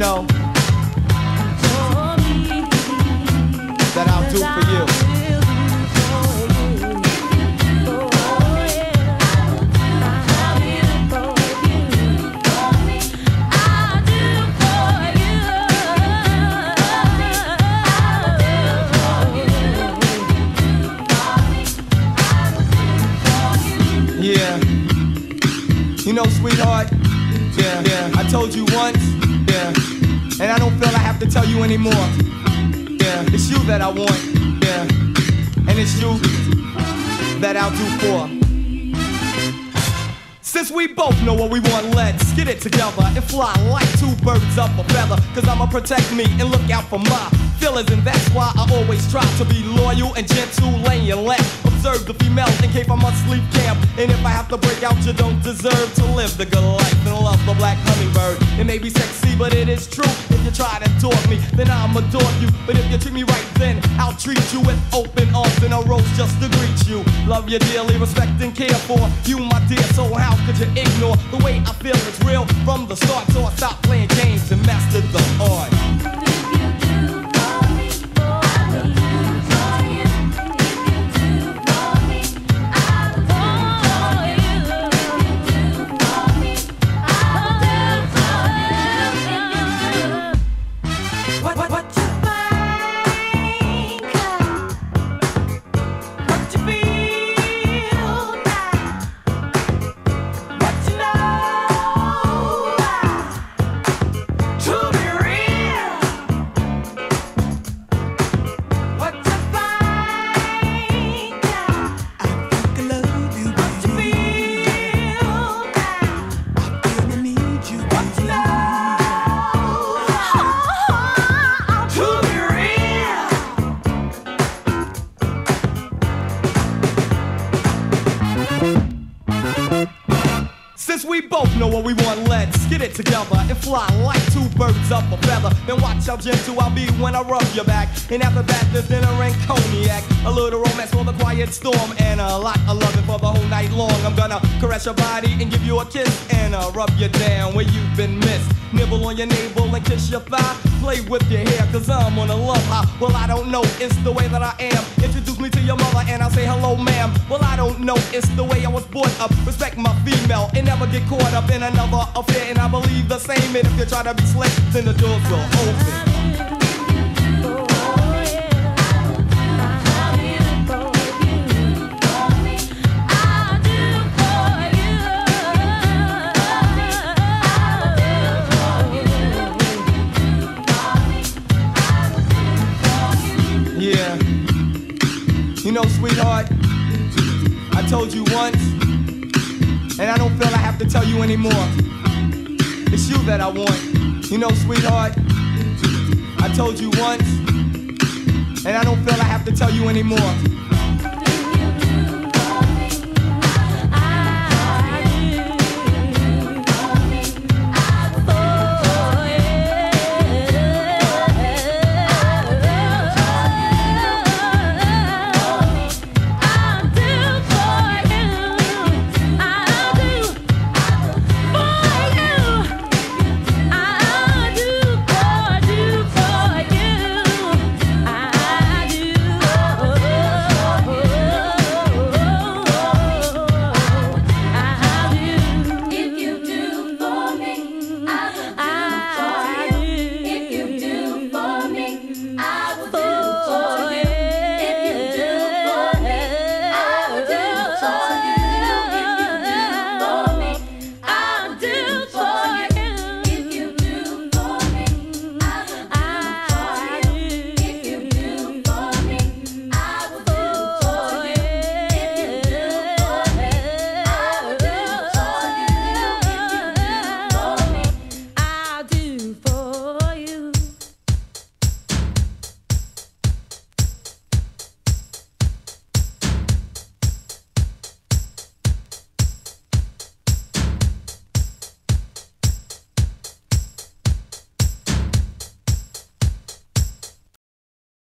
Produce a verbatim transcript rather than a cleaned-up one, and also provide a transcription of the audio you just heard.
know that I'll do for you. Yeah, you know, sweetheart, yeah, yeah, I told you once, yeah, and I don't feel I have to tell you anymore. Yeah, it's you that I want, yeah, and it's you that I'll do for. Since we both know what we want, let's get it together and fly like two birds up a feather. Cause I'ma protect me and look out for my feelings, and that's why I always try to be loyal and gentle, laying left. Observe the females in case I must leave camp. And if I have to break out, you don't deserve to live the good life and love the black hummingbird. It may be sexy, but it is true. If you try to taunt me, then I'ma adore you. But if you treat me right, then I'll treat you with open arms and a rose just to greet you. Love you dearly, respect and care for you, my dear. So how could you ignore the way I feel? It's real from the start. So I stopped playing games and mastered the art. Since we both know what we want, let's get it together and fly like two birds up a feather. Then watch how gentle I'll be when I rub your back. And after that, there's dinner and cognac. A little romance for the quiet storm, and a lot of loving for the whole night long. I'm gonna caress your body and give you a kiss, and uh, rub you down where you've been missed. Nibble on your navel and kiss your thigh. Play with your hair, cause I'm on a love high. Well, I don't know, it's the way that I am. Introduce me to your mother and I'll say hello, ma'am. Well, I don't know, it's the way I was brought up. Respect my female and never get caught up in another affair. And I believe the same, and if you try to be slick, then the doors will open. Yeah, you know, sweetheart, I told you once, and I don't feel I have to tell you anymore. It's you that I want. You know, sweetheart, I told you once, and I don't feel I have to tell you anymore.